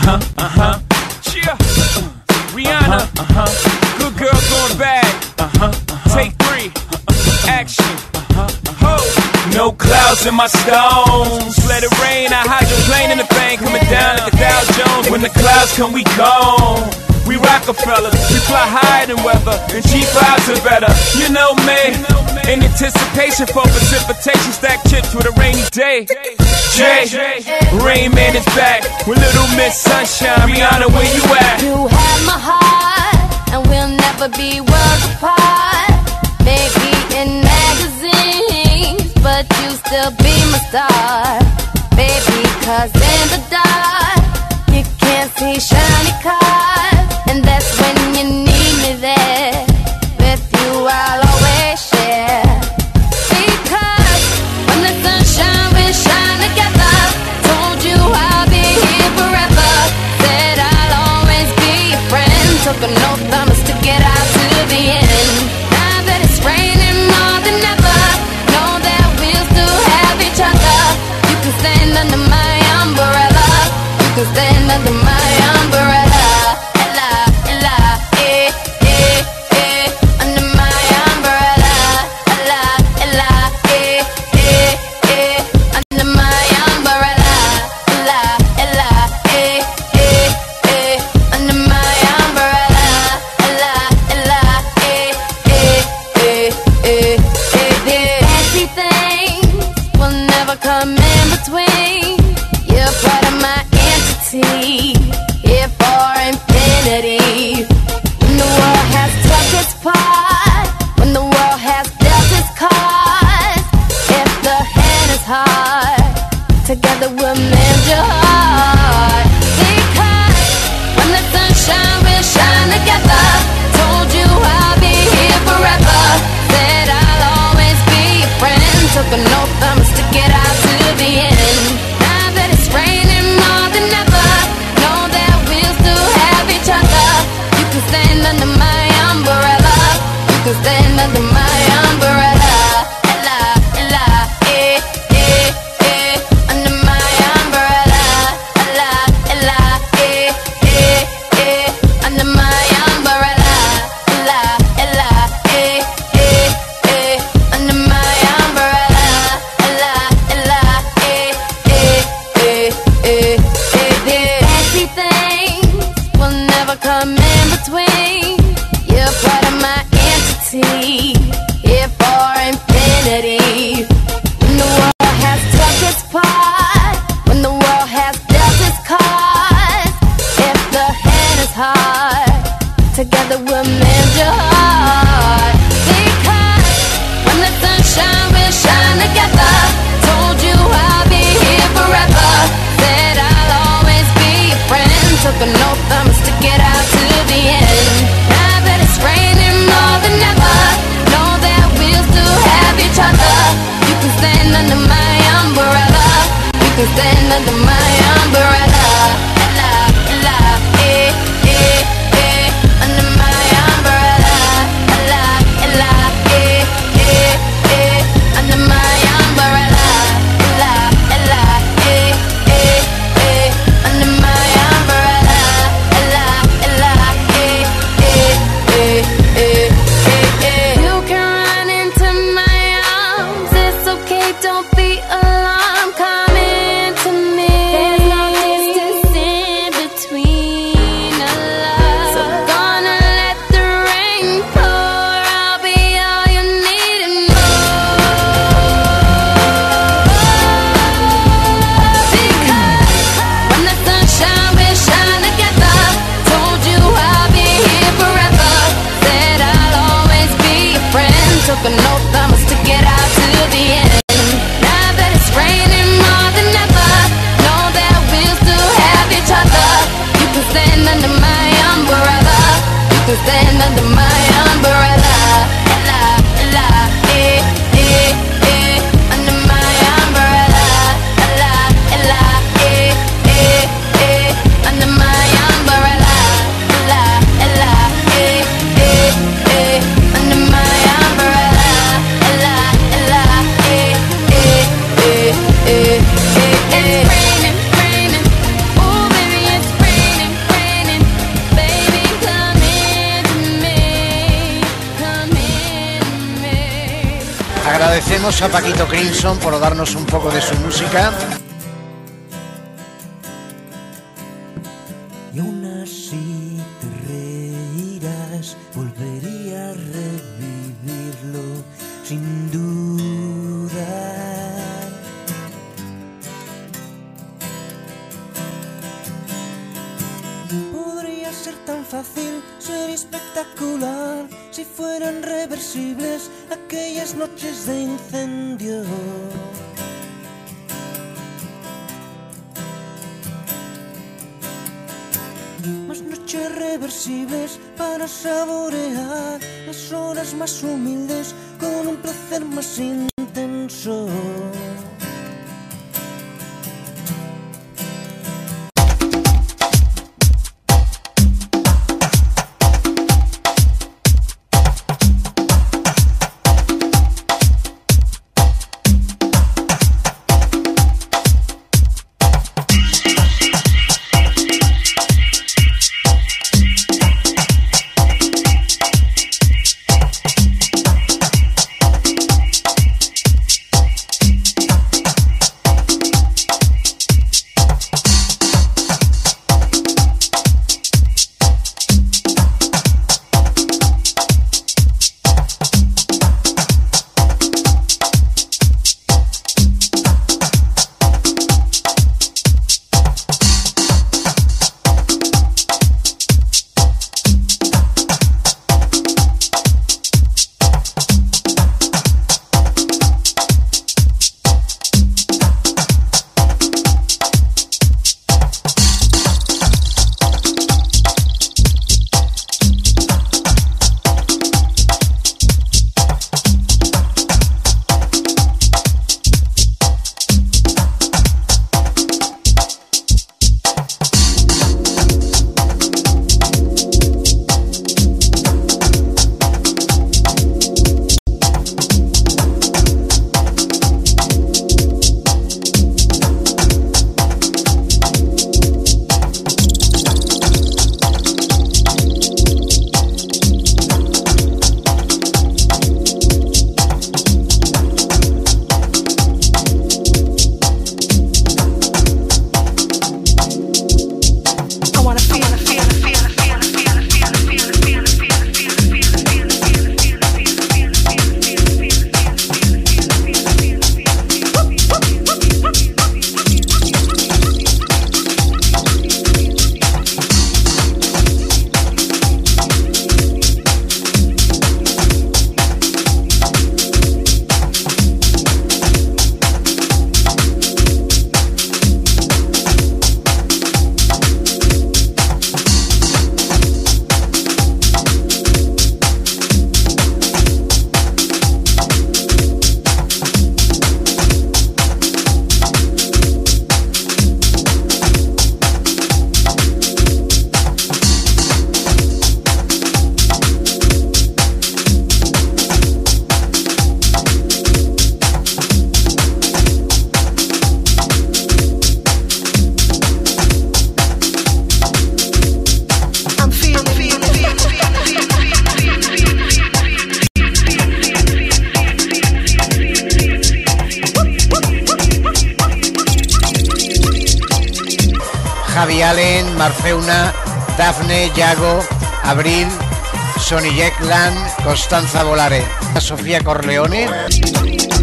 Yeah. Rihanna. Good girl going bad. Take 3. Action. Ho. No clouds in my stones. Let it rain. I hydroplane in the thing coming down like the Dow Jones. When the clouds come, we gone. We Rockefellers, we fly higher than weather, and cheap vibes are better. You know me, in anticipation for precipitation, stack chips with a rainy day. Jay, Rain Man is back with Little Miss Sunshine. Rihanna, where you at? You have my heart, and we'll never be worlds apart. Maybe in magazines, but you still be my star. Baby, 'cause in the dark, you can't see shiny cars. And that's when you need me there. With you I'll always share. Because when the sunshine will shine together, told you I'll be here forever. Said I'll always be your friend. Took an oath I must stick it out to the end. Now that it's raining more than ever, know that we'll still have each other. You can stand under my umbrella. You can stand under my umbrella. Come in between. You're part of my entity, here for infinity. When the world has touched its part, when the world has dealt its cards, if the hand is hard, together we'll mend your heart. Because when the sunshine will shine together, told you I'll be here forever. Said I'll always be your friend. Took an oath I must stick it out to the end. Now that it's raining more than ever, know that we'll still have each other. You can stand under my umbrella. You can stand under my umbrella. Ella, Ella, under my umbrella. Ella, Ella, under my umbrella. Ella, Ella, under my umbrella. Fancy things will never come in between. You're part of my entity, here for infinity. When the world has touched its part, when the world has dealt its cards, if the hand is hard, together we'll mend your heart. Because when the sunshine will shine together, told you I'll be here forever. Said I'll always be your friend. Took an oath I must stick it out to the end. Now that it's raining more than ever, know that we'll still have each other. You can stand under my umbrella. You can stand under my umbrella. Ella, Ella, under my umbrella. Ella, Ella, under my umbrella. Ella, Ella, under my umbrella. Ella, Ella, you can run into my arms. It's okay, don't be alarmed. Come into me. There's no distance agradecemos a Paquito Crimson por darnos un poco de su música. Y aún así te reirás, volvería a revivirlo sin duda. Podría ser tan fácil, ser espectacular, si fueran reversibles aquellas noches de incendio. Más noches reversibles para saborear las horas más humildes con un placer más intenso. Javi Allen, Marfeuna, Dafne, Yago, Abril, Sonny Jackland, Costanza Volare, Sofía Corleone.